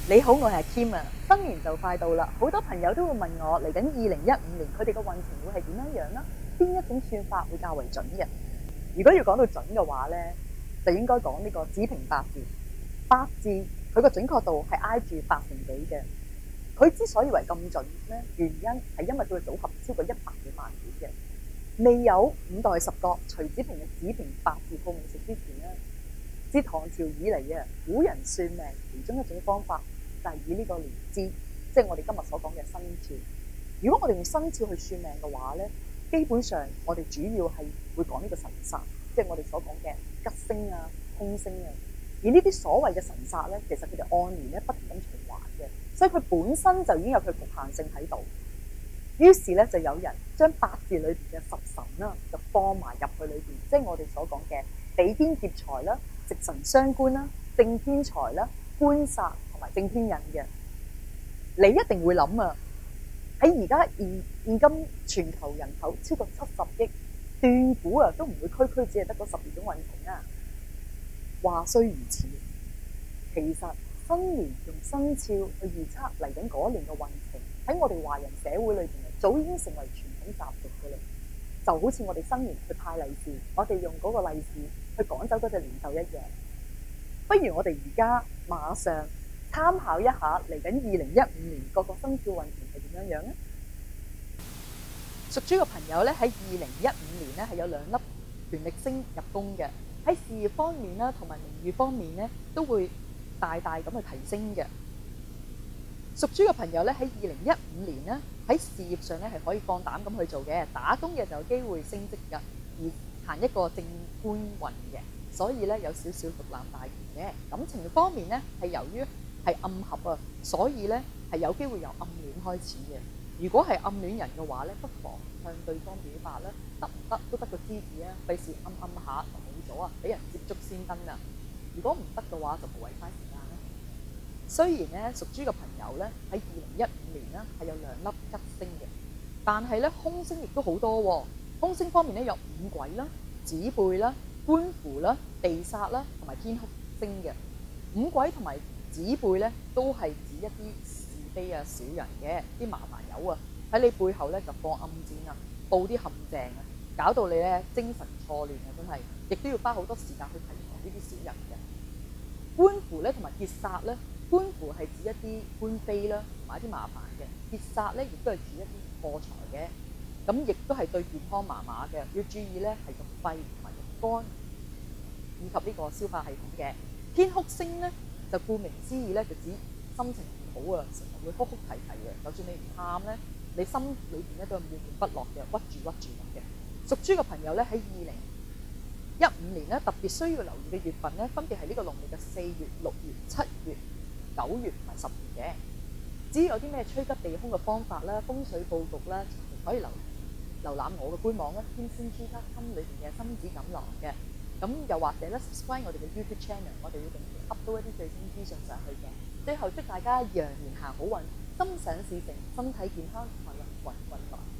你好，我係 Kim 啊！新年就快到啦，好多朋友都會問我嚟緊2015年佢哋嘅運程會係點樣樣啦？邊一種算法會較為準嘅？如果要講到準嘅話咧，就應該講呢個子平八字。八字佢個準確度係挨住8成幾嘅。佢之所以為咁準咧，原因係因為佢嘅組合超過100幾萬點嘅。未有五代十國徐子平嘅子平八字鋪命術之前咧，自唐朝以嚟啊，古人算命其中一種方法就係以呢個年支，即係我哋今日所講嘅生肖。如果我哋用生肖去算命嘅話咧，基本上我哋主要係會講呢個神煞，即係我哋所講嘅吉星啊、凶星啊。而呢啲所謂嘅神煞咧，其實佢哋按年咧不停咁循環嘅，所以佢本身就已經有佢局限性喺度。於是咧就有人將八字裏邊嘅十神啦，就放埋入去裏邊，即係我哋所講嘅比肩劫財啦、食神傷官啦、正偏財啦、官煞同埋正偏印嘅。你一定會諗啊，喺而家現今全球人口超過70億，斷估啊都唔會區區只係得嗰12種運程啊。話雖如此，其實新年用生肖去預測嚟緊嗰一年嘅運程，喺我哋華人社會裏邊早已經成為傳統習俗㗎啦。就好似我哋新年去派利是，我哋用嗰個利是去趕走嗰隻年獸一樣。不如我哋而家馬上參考一下嚟緊2015年各個生肖運程係點樣樣咧？屬豬嘅朋友咧，喺2015年咧係有2粒權力星入宮嘅，喺事業方面啦同埋名譽方面咧都會大大咁去提升嘅。屬豬嘅朋友咧喺2015年咧喺事業上咧係可以放膽咁去做嘅，打工嘅就有機會升職㗎，而行一個正官運嘅，所以咧有少少獨攬大權嘅。感情方面咧係由於係暗合啊，所以咧係有機會由暗戀開始嘅。如果係暗戀人嘅話咧，不妨向對方表白啦，得唔得都得個知字啊，費事暗下就冇咗啊，俾人接觸先登啊。如果唔得嘅話，就無謂嘥時間啦。雖然咧屬豬嘅朋友咧喺2015年咧係有2粒吉星嘅，但係咧凶星亦都好多喎。凶星方面咧有五鬼啦、子背啦、官符啦、地煞啦同埋天哭星嘅。五鬼同埋子背咧都係指一啲是非啊、小人嘅啲麻煩友啊，喺你背後咧就放暗箭啊，佈啲陷阱啊，搞到你咧精神錯亂啊，真係，亦都要花好多時間去提防呢啲小人嘅。官符咧同埋劫煞咧，官符係指一啲官非啦，同埋一啲麻煩嘅；劫煞咧亦都係指一啲破財嘅，咁亦都係對健康麻麻嘅，要注意咧係肉肺同埋肉肝，以及呢個消化系統嘅。天哭星咧就顧名思義咧就指心情唔好啊，成日會哭哭啼啼嘅，就算你唔喊咧，你心裏邊咧都係悶悶不樂嘅，屈住咁嘅。屬豬嘅朋友咧喺2015年咧特別需要留意嘅月份咧，分別係呢個農曆嘅4月、6月、7月、9月同埋10月嘅。至於有啲咩趨吉避凶嘅方法啦、風水佈局啦，可以瀏覽我嘅官網啦，天仙 G.com 裏邊嘅心子錦囊嘅。咁又或者咧 subscribe 我哋嘅 YouTube channel， 我哋會定期 upload 一啲最新資訊上去嘅。最後祝大家羊年行好運，心想事成，身體健康，運運來。